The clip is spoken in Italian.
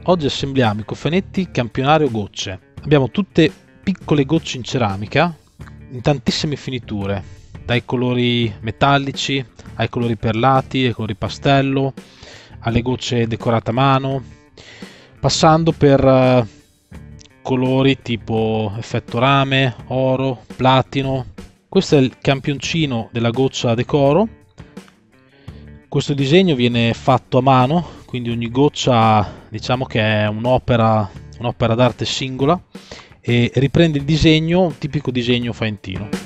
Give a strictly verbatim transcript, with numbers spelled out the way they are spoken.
Oggi assembliamo i cofanetti Campionario Gocce. Abbiamo tutte piccole gocce in ceramica in tantissime finiture, dai colori metallici ai colori perlati, ai colori pastello, alle gocce decorate a mano, passando per uh, colori tipo effetto rame, oro, platino. Questo è il campioncino della goccia decoro. Questo disegno viene fatto a mano, quindi ogni goccia diciamo che è un'opera un'opera d'arte singola e riprende il disegno, un tipico disegno faentino.